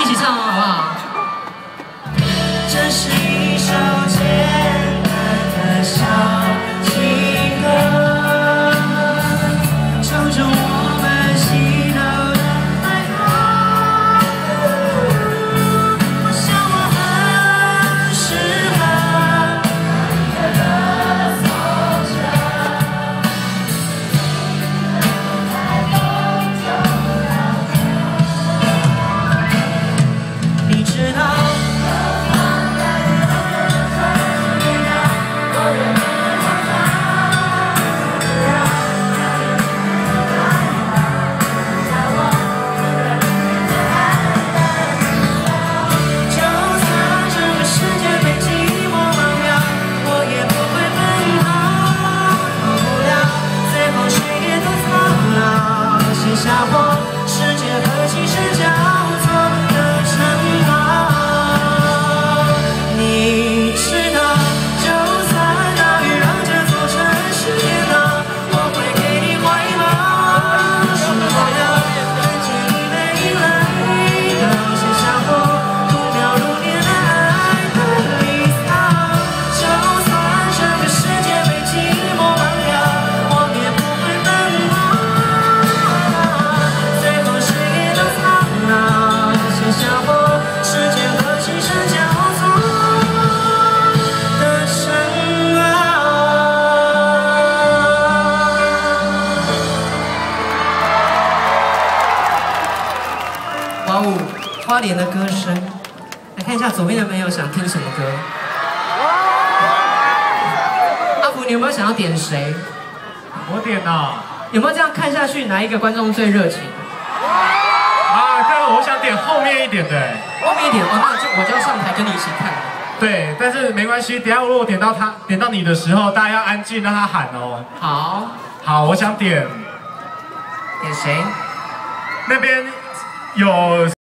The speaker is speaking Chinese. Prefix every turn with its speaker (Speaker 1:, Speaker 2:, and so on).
Speaker 1: 一起唱哦，好不好？
Speaker 2: 这是一首简单的小情歌，唱出我们心头的害怕。我想我很适合你的奏着，你知道。 下我世界和其实交错的城堡，你知道，就算大雨让这座城市颠倒，我会给你怀抱。是我要看见你每泪都写下我度秒如年的爱的离骚。就算整个世界被寂寞绑票，我也不会奔跑。 写下我时间和青山交错的城堡。哇哦，花莲的歌声，来看一下左边的朋友想听什么歌？阿福，你有没有想要点谁？
Speaker 3: 我点啊！
Speaker 2: 有没有这样看下去，哪一个观众最热情？
Speaker 3: 我想点后面一点的，
Speaker 2: 后面一点哦，那我就要上台跟你一起看。
Speaker 3: 对，但是没关系，等一下如果点到你的时候，大家要安静，让他喊哦。
Speaker 2: 好，
Speaker 3: 好，我想点
Speaker 2: 谁？
Speaker 3: 那边有。